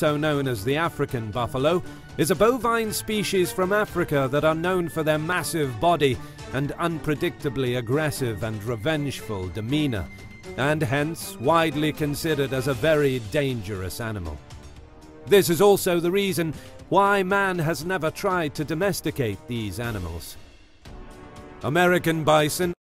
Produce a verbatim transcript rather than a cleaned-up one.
also known as the African buffalo, is a bovine species from Africa that are known for their massive body and unpredictably aggressive and revengeful demeanor, and hence widely considered as a very dangerous animal. This is also the reason why man has never tried to domesticate these animals. American bison